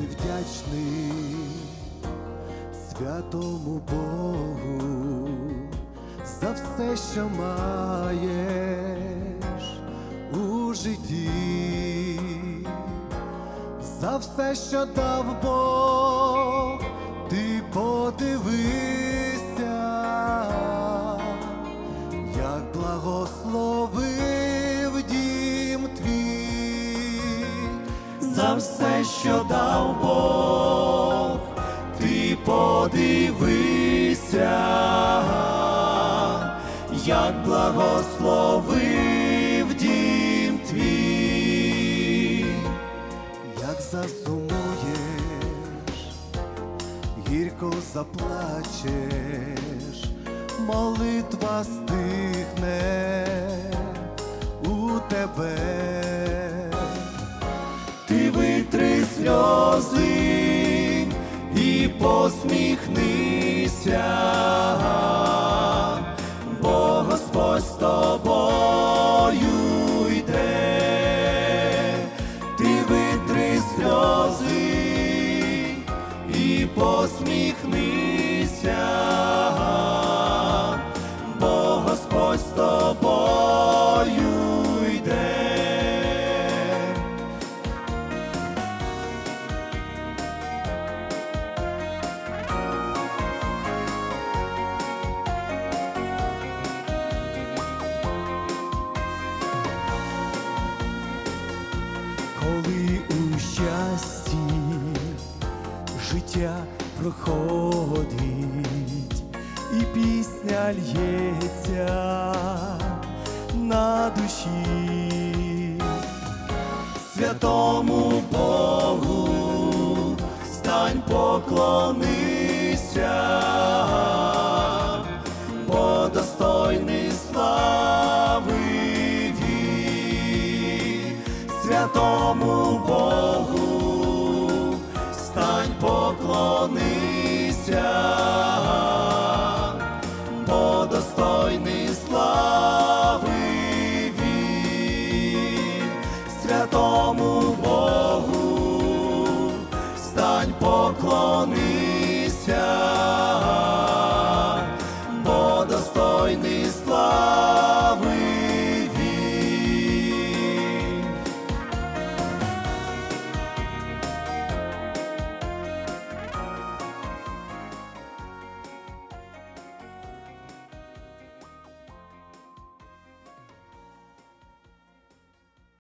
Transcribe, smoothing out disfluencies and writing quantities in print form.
ти вдячний святому Богу за все, що маєш у житті, за все, що дав Бог, ти подивися, як благословив дім твій. За все, що дав Бог, ти подивися, як благословив дім твій. Як засумуєш, гірко заплачеш, молитва стихне у тебе. Ти витри сльози і посміхнися, бо Господь з тобою йде. Ти витри сльози і посміхнися, бо Господь з тобою йде. Коли у щасті життя проходить і пісня лється на душі, святому Богу стань, поклонися, бо достойний слави він. Святому Богу стань, поклонися, бо достойний слави він. Святому Богу стань, поклонися,